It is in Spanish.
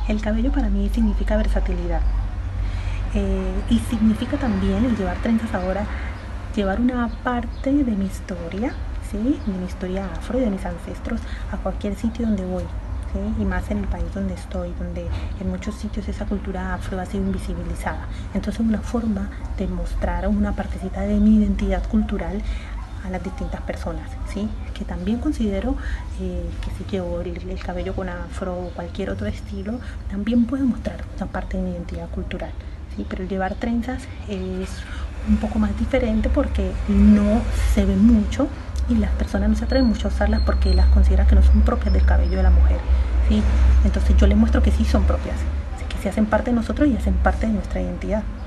El cabello para mí significa versatilidad, y significa también el llevar trenzas ahora, llevar una parte de mi historia, ¿sí? De mi historia afro y de mis ancestros a cualquier sitio donde voy, ¿sí? Y más en el país donde estoy, donde en muchos sitios esa cultura afro ha sido invisibilizada. Entonces una forma de mostrar una partecita de mi identidad cultural a las distintas personas, ¿sí? Que también considero que si llevo el cabello con afro o cualquier otro estilo, también puedo mostrar una parte de mi identidad cultural, ¿sí? Pero el llevar trenzas es un poco más diferente porque no se ve mucho y las personas no se atreven mucho a usarlas porque las consideran que no son propias del cabello de la mujer, ¿sí? Entonces yo les muestro que sí son propias, que sí hacen parte de nosotros y hacen parte de nuestra identidad.